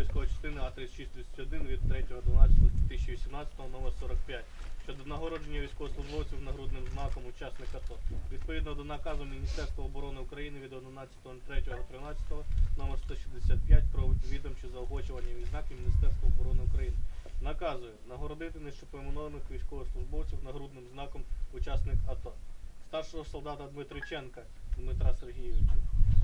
військової частини А3631 від 3.12.2018 номер 45 щодо нагородження військовослужбовців нагрудним знаком учасник АТО. Відповідно до наказу Міністерства оборони України від 11.03.13 номер 165 про відомче заохочування відзнаки Міністерства оборони України. Наказую нагородити нижчепоіменованих військовослужбовців нагрудним знаком учасник АТО. Старшого солдата Дмитриченка Дмитра Сергійовича.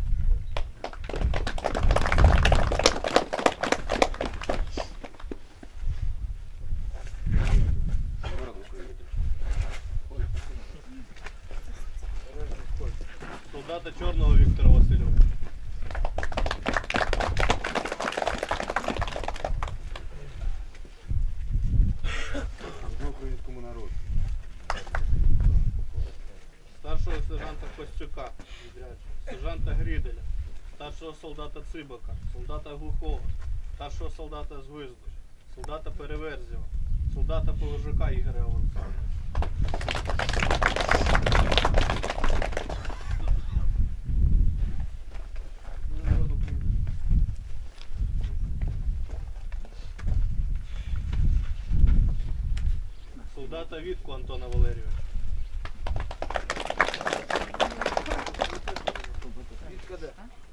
Солдата Чорного Віктора Васильовича. Українському народу. Старшого сержанта Костюка, сержанта Гріделя, старшого солдата Цибака, солдата Глухого, старшого солдата Звизду, солдата Переверзєва, солдата Положука Ігоря Олександровича. Солдата Вітку Антона Валерійовича. Вітка де?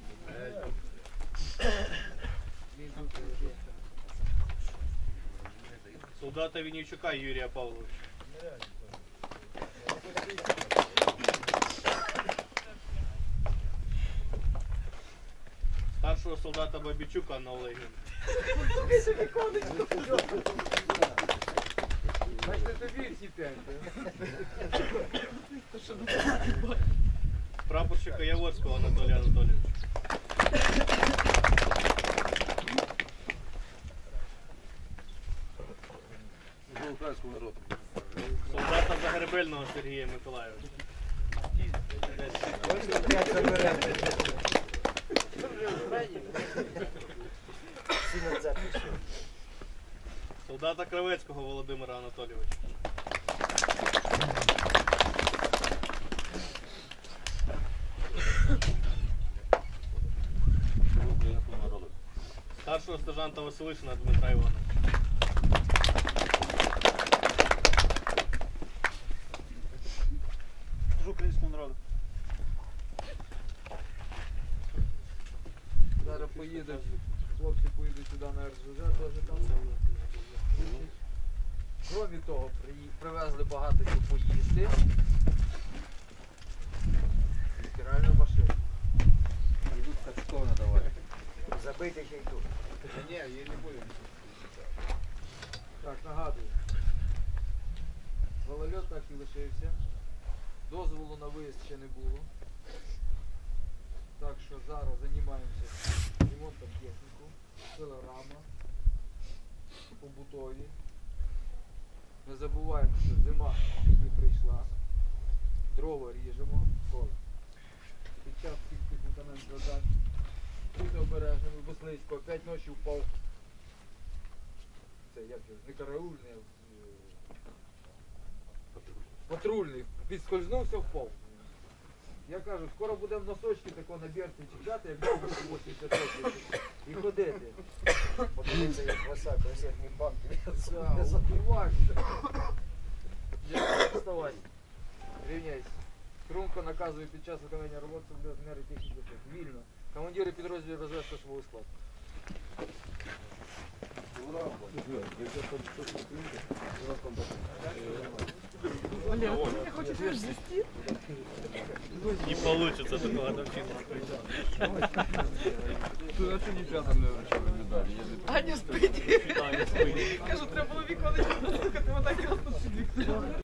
Солдата Вінничука Юрія Павловича. Старшого солдата Бабічука Анна Олегівна. Значить, тобі всі 5. Прапорщика Яворського Анатолія Анатолійовича. Українському народу. Солдата Загребельного Сергія Миколайовича. Солдата Кравецького Володимира Анатолійовича. Українському народу. Старшого сержанта Василишина Дмитра Івановича. Українському народу. Зараз поїдуть, хлопці поїдуть сюди на РЖЖ, теж там. Крім того, привезли багато чого поїсти. І стиральну машину. Йдуть харчково надавати. Забити ще й тут. Ні, її не буде. Так, нагадую. Голольот так і лишився. Дозволу на виїзд ще не було. Так що зараз займаємося ремонтом техніку, пилорама, побутові. Не забуваємо, що зима тільки прийшла. Дрова ріжемо. Під час всіх цих виконань задач. Будьте обережними, Беслицько, 5 ночі впав. Це як його, не караульний, а патрульний. Підскользнувся, впав. Я кажу, скоро будемо носочки тако на берці чіпляти, як довго 80 років. І ходити. Подивіться, як високо, як мій банк. Уважно. Вставай. Рівняйся. Струнко наказує під час виконання роботи мери техніки. Вільно. Командири підрозділів розвести свій склад. Не получится такого годовщина. Тут а чого дівчатам не вручили медалі? Аня спить. Кажу, треба було віконечко послухати, вона якраз тут сидить.